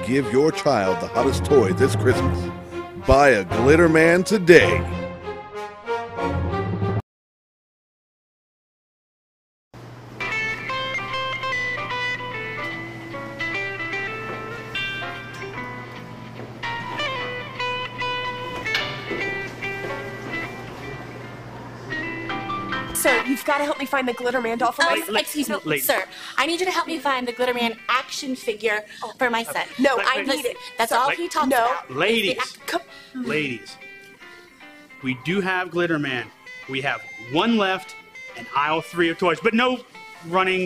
give your child the hottest toy this Christmas. Buy a Glitterman today. Sir, you've got to help me find the Glitterman doll for my son. Excuse me, sir. I need you to help me find the Glitterman action figure for my son. No, I need it. That's all he talks about. Ladies, ladies, we do have Glitterman. We have one left in aisle 3 of toys, but no running.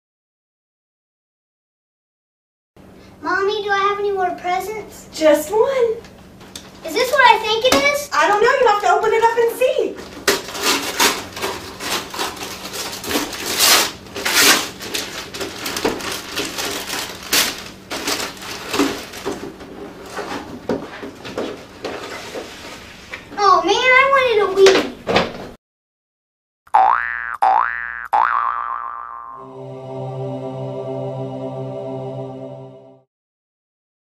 Mommy, do I have any more presents? Just one.